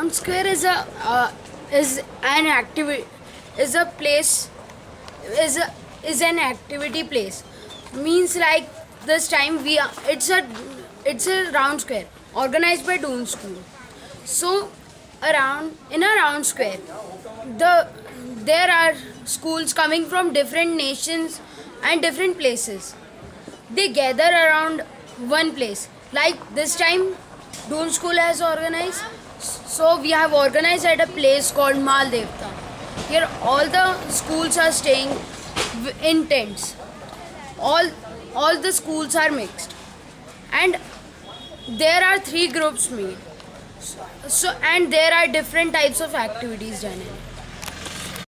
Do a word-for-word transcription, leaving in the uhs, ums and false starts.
Round square is a uh, is an activity is a place is a is an activity place. Means like this time we are it's a it's a round square organized by Doon School. So around in a round square, the there are schools coming from different nations and different places. They gather around one place. Like this time, Doon School has organized. So we have organized at a place called Maldevta. Here all the schools are staying in tents. All all the schools are mixed, and there are three groups made. So and there are different types of activities done in it.